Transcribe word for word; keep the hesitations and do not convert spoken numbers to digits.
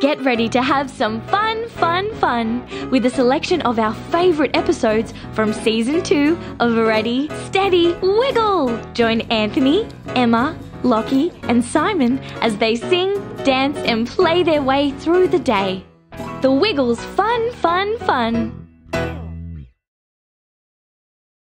Get ready to have some fun, fun, fun with a selection of our favourite episodes from Season two of Ready, Steady, Wiggle. Join Anthony, Emma, Lachy and Simon as they sing, dance and play their way through the day. The Wiggles Fun, Fun, Fun.